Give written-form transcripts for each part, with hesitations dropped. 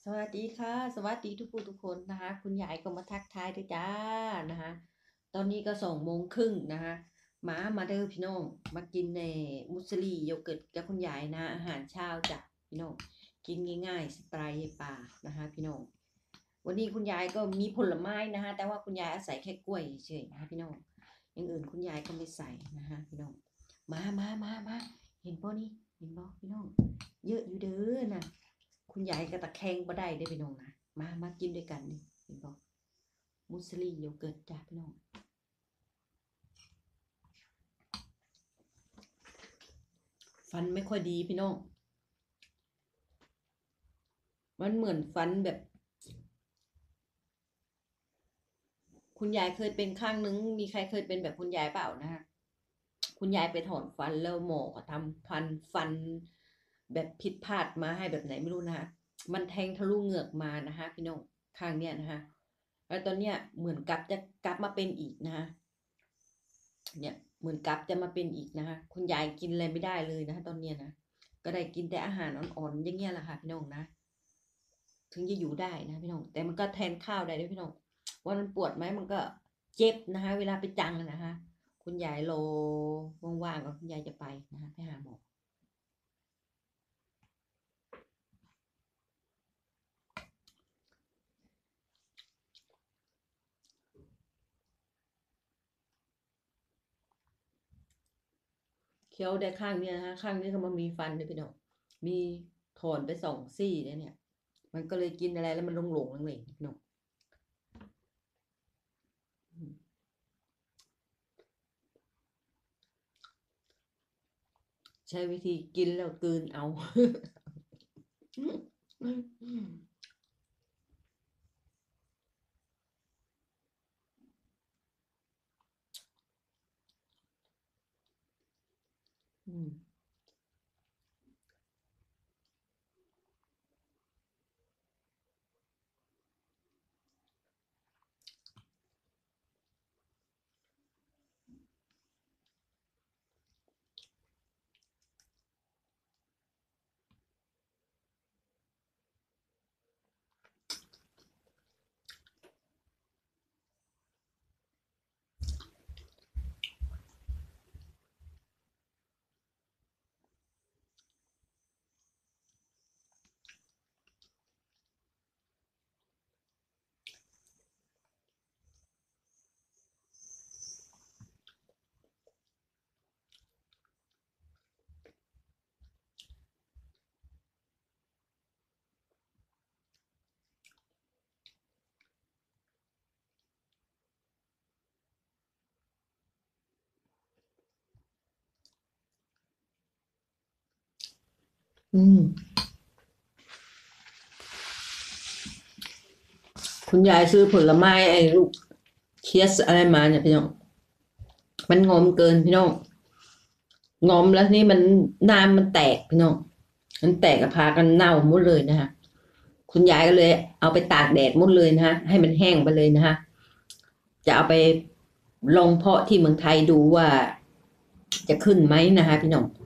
สวัสดีค่ะสวัสดีทุกผู้ทุกคนนะคะคุณยายก็มาทักทายด้วยจ้านะคะตอนนี้ก็2 โมงครึ่งนะคะมาเด้อพี่น้องมากินในมุสลีโยเกิร์ตกับคุณยายนะอาหารเช้าจ้ะพี่น้องกินง่ายๆสไตล์ป่านะคะพี่น้องวันนี้คุณยายก็มีผลไม้นะคะแต่ว่าคุณยายอาศัยแค่กล้วยเฉยๆนะคะพี่น้องอย่างอื่นคุณยายก็ไม่ใส่นะคะพี่น้องมาเห็นป่ะนี่เห็นป่ะพี่น้องเยอะอยู่เด้อนะ คุณยายก็ตะแคงบ่ได้ได้พี่น้องนะมากินด้วยกันนี่เห็นบ่มุสลีโยเกิร์ตจ้าพี่น้องฟันไม่ค่อยดีพี่น้องมันเหมือนฟันแบบคุณยายเคยเป็นข้างนึงมีใครเคยเป็นแบบคุณยายเปล่านะฮะคุณยายไปถอนฟันแล้วหมอก็ทำฟันแบบผิดพลาดมาให้แบบไหนไม่รู้นะฮะมันแทงทะลุเหงือกมานะคะพี่น้องข้างเนี้ยนะคะแล้วตอนเนี้ยเหมือนกับจะกลับมาเป็นอีกนะคะเนี่ยเหมือนกับจะมาเป็นอีกนะคะคุณยายกินอะไรไม่ได้เลยนะคะตอนเนี้ยนะก็ได้กินแต่อาหารอ่อนๆอย่างเงี้ยแหละค่ะพี่น้องนะถึงจะอยู่ได้นะพี่น้องแต่มันก็แทนข้าวได้ด้วยพี่น้องว่ามันปวดไหมมันก็เจ็บนะคะเวลาไปจังนะคะคุณยายโลว่างๆก็คุณยายจะไปนะคะไปหาหมอเคี้ยวได้ข้างเนี้ยนะคะข้างนี้ก็มันมีฟันด้วยพี่น้องมีถอนไป2 ซี่เนี่ยมันก็เลยกินอะไรแล้วมันหลงๆเลยพี่น้องใช้วิธีกินแล้วกลืนเอาอืมอืมคุณยายซื้อผลไม้ไอ้ลูกเคียสอะไรมาเนี่ยพี่น้องมันงอมเกินพี่น้องงอมแล้วนี่มันน้ำมันแตกพี่น้องมันแตกกับพากันเน่าหมดเลยนะคะคุณยายก็เลยเอาไปตากแดดหมดเลยนะคะให้มันแห้งไปเลยนะคะจะเอาไปลองเพาะที่เมืองไทยดูว่าจะขึ้นไหมนะคะพี่น้อง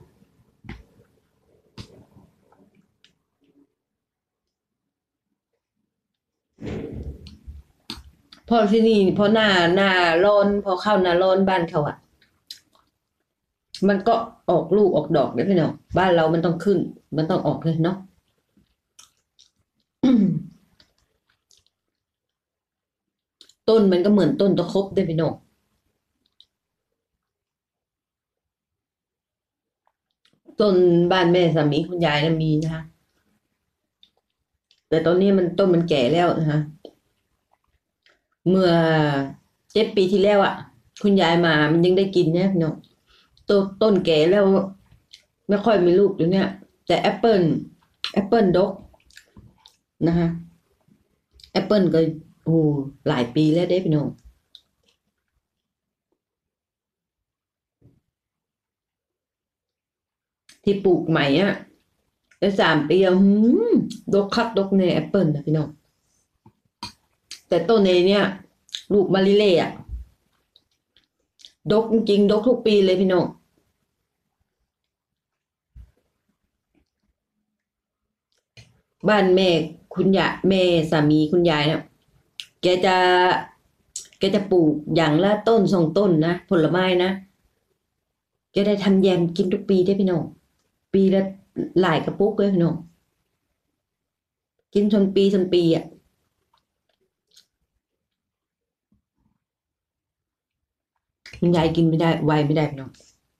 เพราะที่นี่พอหน้าร้อนพอเข้าหน้าร้อนบ้านเขาอะมันก็ออกลูกออกดอกได้พี่น้องบ้านเรามันต้องขึ้นมันต้องออกเลยเนาะต้นมันก็เหมือนต้นตะคบได้พี่น้องต้นบ้านแม่สามีคุณยายนะมีนะคะแต่ตอนนี้มันต้นมันแก่แล้วนะคะเมื่อ7 ปีที่แล้วอ่ะคุณยายมามันยังได้กินเนี่ยพี่น้องต้นแก่แล้วไม่ค่อยมีลูกอยู่เนี่ยแต่แอปเปิลดกนะคะแอปเปิลก็โอ้หลายปีแล้วได้พี่น้องที่ปลูกใหม่อ่ะได้3 ปีอ่ะดกคักดกในแอปเปิลนะพี่น้องแต่ต้นเนี่ยลูกมะลิเล่อะดกจริงๆดกทุกปีเลยพี่น้องบ้านแม่คุณยายแม่สามีคุณยายเนี่ยแกจะแกจะปลูกอย่างละต้น2 ต้นนะผลไม้นะแกได้ทำแยมกินทุกปีได้พี่น้องปีละหลายกระปุกเลยพี่น้องกินชนปีอ่ะคุณยายกินไม่ได้ไวไม่ได้พี่น้อง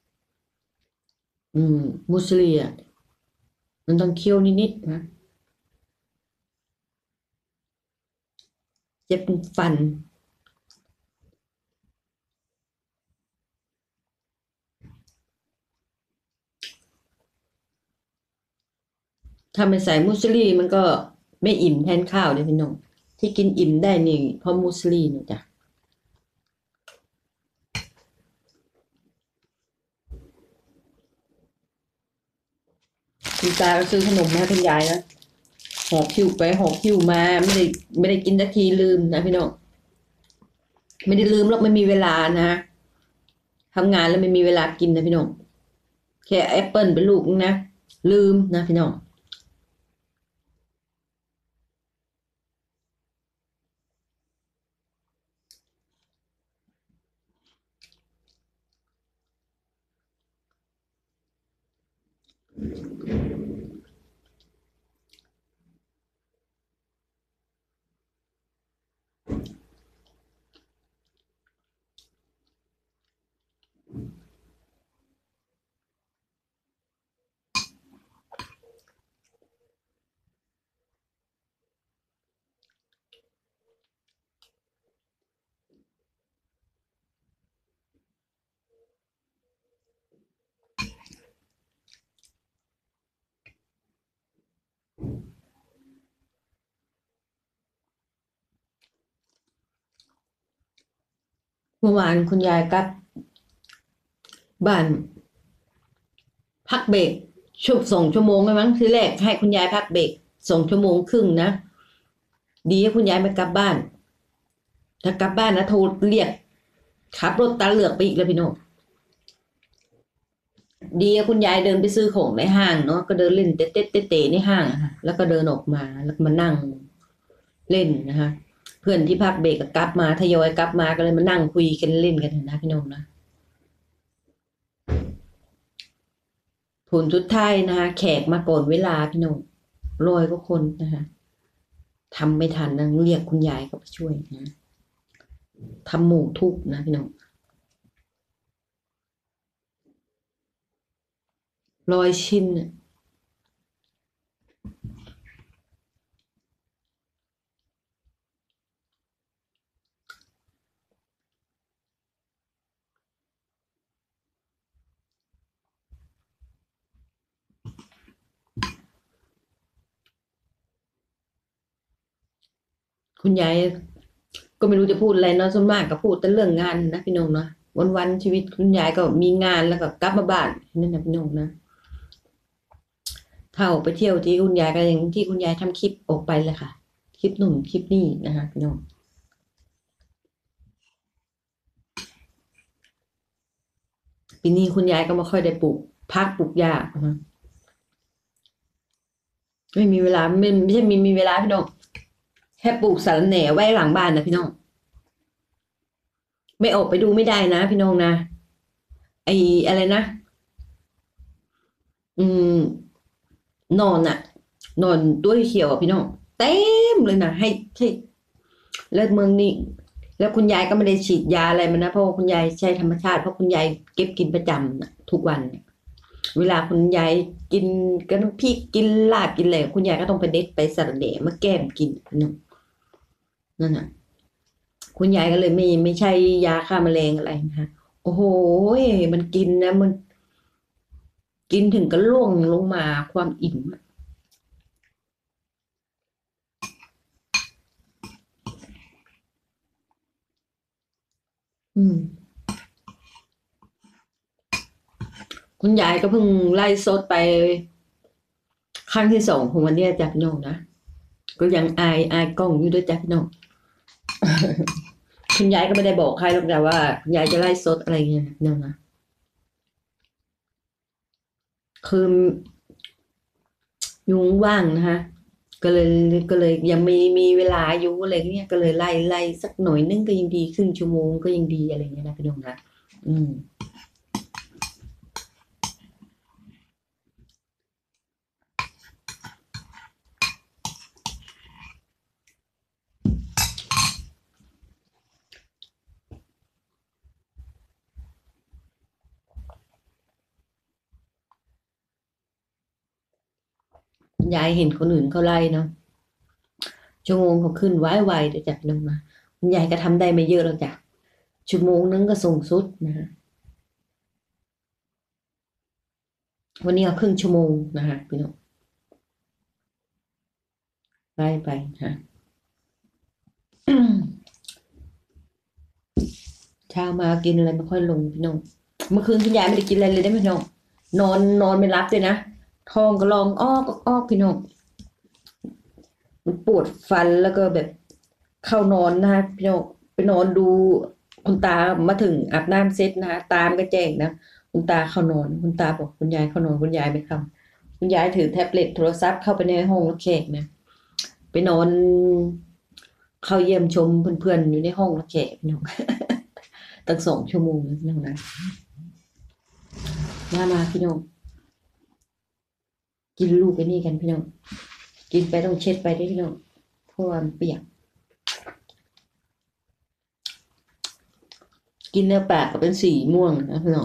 อืมมุสลีอ่ะมันต้องเคี่ยวนิดๆนะเจ็บฟันถ้าไม่ใส่มุสลีมันก็ไม่อิ่มแทนข้าวเลยพี่น้องที่กินอิ่มได้นี่เพราะมุสลีนะจ๊ะคุณตาก็ซื้อขนมมาให้คุณยายนะหอบคิวไปหอบคิวมาไม่ได้กินสักทีลืมนะพี่น้องไม่ได้ลืมหรอกไม่มีเวลานะทำงานแล้วไม่มีเวลากินนะพี่น้องแค่แอปเปิลเป็นลูกนึงนะลืมนะพี่น้องเมื่อวานคุณยายกลับบ้านพักเบรก2 ชั่วโมงเลยมั้งทีแรกให้คุณยายพักเบรก2 ชั่วโมงครึ่งนะดีให้คุณยายไม่กลับบ้านถ้ากลับบ้านนะโทรเรียกขับรถตาเหลือกไปอีกแล้วพี่น้องดีคุณยายเดินไปซื้อของในห้างเนาะก็เดินเล่นเตะในห้างอะค่ะแล้วก็เดินออกมาแล้วก็มานั่งเล่นนะคะเพื่อนที่พักเบรกก็กลับมาทยอยกลับมาก็เลยมานั่งคุยกันเล่นกันนะพี่น้องนะผลสุดท้ายนะคะแขกมาก่อนเวลาพี่น้อง100 กว่าคนนะคะทำไม่ทันนะเรียกคุณยายเข้าไปช่วยนะทำหมูทุบนะพี่น้อง100 ชิ้นน่ะคุณยาย ก็ไม่รู้จะพูดอะไรเนาะส่วนมากก็พูดแต่เรื่องงานนะพี่น้องเนาะวันๆชีวิตคุณยายก็มีงานแล้วก็กลับมาบ้านนั่นนะพี่น้องนะถ้าออกไปเที่ยวที่คุณยายก็อย่างที่คุณยายทำคลิปออกไปเลยค่ะคลิปหนุ่มคลิปนี่นะคะพี่น้องปีนี้คุณยายก็ไม่ค่อยได้ปลูกพักปลูกหญ้านะคะไม่มีเวลาไม่ใช่มีเวลาพี่น้องแค่ปลูกสะระแหน่ไว้หลังบ้านนะพี่น้องไม่ออกไปดูไม่ได้นะพี่น้องนะไออะไรนะอืมนอนอะนอนตัวเขียวอะพี่น้องเต็มเลยนะให้แล้วเมืองนี้แล้วคุณยายก็ไม่ได้ฉีดยาอะไรมันนะเพราะว่าคุณยายใช้ธรรมชาติเพราะคุณยายเก็บกินประจำนะทุกวันเวลาคุณยายกินก็ต้องพริกกินลาบกินอะไรคุณยายก็ต้องไปเด็ดไปสะระแหน่มาแก้มกินพี่น้องนั่นน่ะคุณยายก็เลยไม่ใช่ยาฆ่าแมลงอะไรนะคะโอ้โหมันกินนะมันกินถึงก็ล่วงลงมาความอิ่มอะอืมคุณยายก็เพิ่งไล่สดไปครั้งที่2ของวันนี้จ้ะพี่น้องนะก็ยังอายกล้องอยู่ด้วยจ้ะพี่น้องคุณยายก็ไม่ได้บอกใครหรอกแต่ว่าคุณยายจะไล่สดอะไรเงี้ยนะพี่น้องนะคือยุงว่างนะคะก็เลยก็เลยยังมีเวลาอยู่อะไรเงี้ยก็เลยไล่สักหน่อยนึงก็ยังดีครึ่งชั่วโมงก็ยังดีอะไรเงี้ยนะพี่น้องนะอืมยายเห็นคนอื่นเขาไล่เนาะชั่วโมงเขาขึ้นไวเดี๋ยวจัดลงมาคุณยายก็ทำได้ไม่เยอะหรอกจ้ะชั่วโมงนึงก็ส่งสุดนะฮะวันนี้เอาครึ่งชั่วโมงนะฮะพี่น้องไล่ไปฮะเช้ามากินอะไรไม่ค่อยลงพี่น้องเมื่อคืนคุณยายไม่ได้กินอะไรเลยได้ไหมพี่น้องนอนไม่รับเลยนะท้องก็ร้องอ้อกพี่น้องมันปวดฟันแล้วก็แบบเข้านอนนะพี่น้องไปนอนดูคุณตามาถึงอาบน้ำเสร็จนะตามนก็แจ้งนะคุณตาเข้านอนคุณตาบอกคุณยายเข้านอนคุณยายไม่เข้าคุณยายถือแท็บเล็ตโทรศัพท์เข้าไปในห้องรับแขกนะไปนอนเข้าเยี่ยมชมเพื่อนๆอยู่ในห้องรับแขกพี่น้องตั้ง2 ชั่วโมงนะพี่น้องนะมาพี่น้องกินลูกไอ้นี่กันพี่น้องกินไปต้องเช็ดไปด้วยพี่น้องเพราะว่ามันเปียกกินเนื้อปลาก็เป็นสีม่วงนะพี่น้อง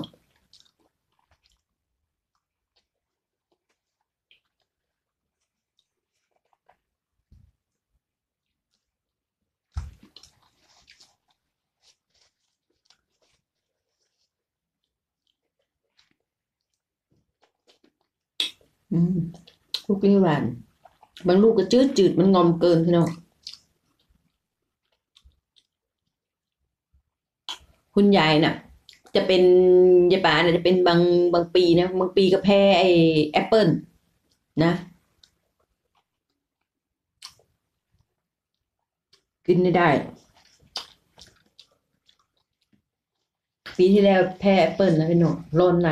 อืมลูกนี่หวานบางลูกก็จืดมันงอมเกินพี่น้องคุณยายน่ะจะเป็นยายป่าน่ะจะเป็นบางปีนะบางปีก็แพ้ไอ้แอปเปิลนะกินไม่ได้ปีที่แล้วแพ้แอปเปิลนะพี่น้องร้อนใน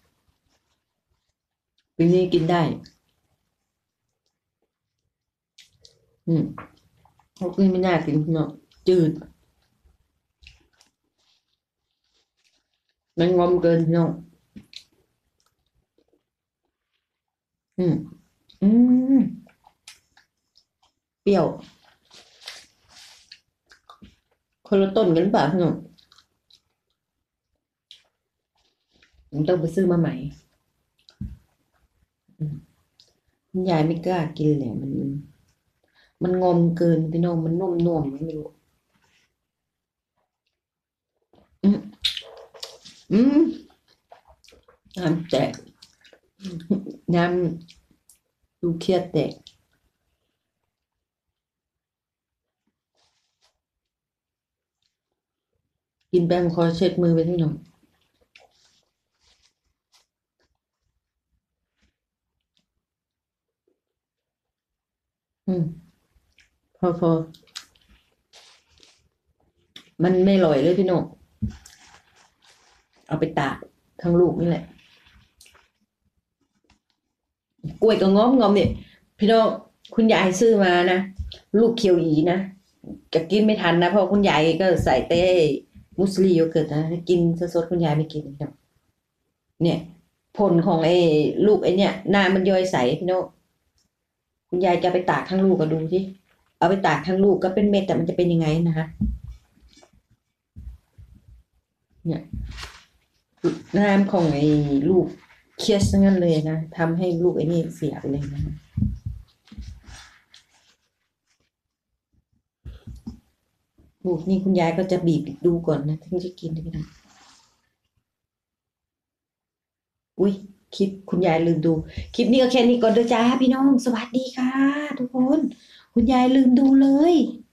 ปีนี้กินได้อืมเขากินไม่น่ากินพี่น้องจืดมันงอมเกินพี่น้องอืมอืมเปรี้ยวคนละต้นกันเปล่าพี่น้องผมต้องไปซื้อมาใหม่อืมคุณยายไม่กล้ากินเลยมันงอมเกินพี่น้องมันนุ่มไม่รู้อืมอืมน้ำแตกน้ำดูเครียดแตกกินแป้งคอยเช็ดมือไปพี่น้องอืมพอมันไม่อร่อยเลยพี่น้องเอาไปตากทั้งลูกนี่แหละกล้วยก็งอมเนี่ยพี่น้องคุณยายซื้อมานะลูกเขียวอีนะจะกินไม่ทันนะเพราะคุณยายก็ใส่เต้มุสลีโยเกิร์ตนะกินสดๆคุณยายไม่กินพี่น้องเนี่ยผลของไอ้ลูกไอ้เนี่ยน้ำมันย่อยใสพี่น้องคุณยายจะไปตากทั้งลูกก็ดูที่เอาไปตากทั้งลูกก็เป็นเม็ดแต่มันจะเป็นยังไงนะคะเนี่ยน้ำของไอ้ลูกเคียสงั้นเลยนะทำให้ลูกไอ้นี่เสียไปเลยนะลูกนี่คุณยายก็จะบีบดูก่อนนะถึงจะกินได้ไหมอุ้ยคลิปคุณยายลืมดูคลิปนี้ก็แค่นี้ก่อนเด้อจ้าพี่น้องสวัสดีค่ะทุกคนคุณยายลืมดูเลย